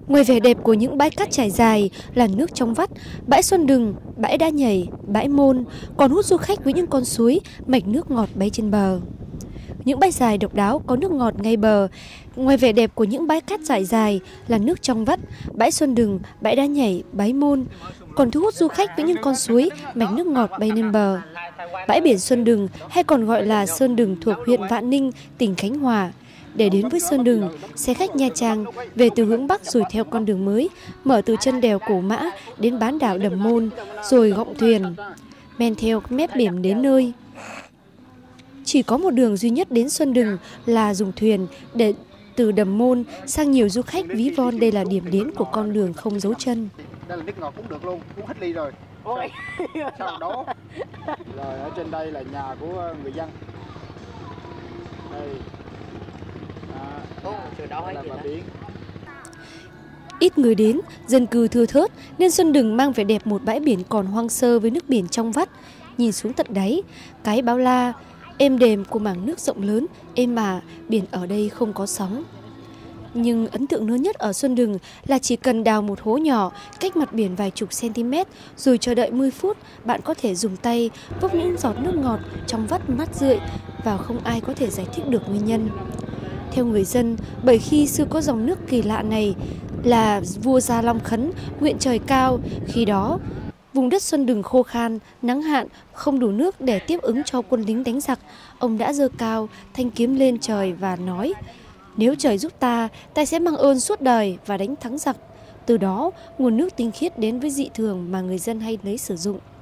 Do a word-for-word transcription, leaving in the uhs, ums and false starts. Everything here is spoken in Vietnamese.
Ngoài vẻ đẹp của những bãi cát trải dài là nước trong vắt, bãi Xuân Đừng, bãi Đá Nhảy, bãi Môn còn hút du khách với những con suối, mạch nước ngọt bay trên bờ. Những bãi dài độc đáo có nước ngọt ngay bờ. Ngoài vẻ đẹp của những bãi cát trải dài là nước trong vắt, bãi Xuân Đừng, bãi Đá Nhảy, bãi Môn còn thu hút du khách với những con suối, mạch nước ngọt bay lên bờ. Bãi biển Xuân Đừng hay còn gọi là Sơn Đừng thuộc huyện Vạn Ninh, tỉnh Khánh Hòa. Để đến với Sơn Đừng, xe khách Nha Trang về từ hướng Bắc rồi theo con đường mới, mở từ chân đèo Cổ Mã đến bán đảo Đầm Môn, rồi gọng thuyền, men theo mép biển đến nơi. Chỉ có một đường duy nhất đến Xuân Đừng là dùng thuyền để từ Đầm Môn sang nhiều du khách ví von đây là điểm đến của con đường không dấu chân. Đây là nước ngọt cũng được luôn, uống hết ly rồi. Ôi. Sao đó. Rồi ở trên đây là nhà của người dân. Đây. À, là biển. Ít người đến, dân cư thưa thớt nên Xuân Đừng mang vẻ đẹp một bãi biển còn hoang sơ với nước biển trong vắt. Nhìn xuống tận đáy, cái bao la, êm đềm của mảng nước rộng lớn, êm ả, biển ở đây không có sóng. Nhưng ấn tượng lớn nhất ở Xuân Đừng là chỉ cần đào một hố nhỏ cách mặt biển vài chục cm rồi chờ đợi mười phút, bạn có thể dùng tay vốc những giọt nước ngọt trong vắt mát rượi và không ai có thể giải thích được nguyên nhân. Theo người dân, bởi khi xưa có dòng nước kỳ lạ này là vua Gia Long khấn nguyện trời cao, khi đó vùng đất Xuân Đừng khô khan, nắng hạn, không đủ nước để tiếp ứng cho quân lính đánh giặc. Ông đã giơ cao thanh kiếm lên trời và nói: nếu trời giúp ta, ta sẽ mang ơn suốt đời và đánh thắng giặc. Từ đó, nguồn nước tinh khiết đến với dị thường mà người dân hay lấy sử dụng.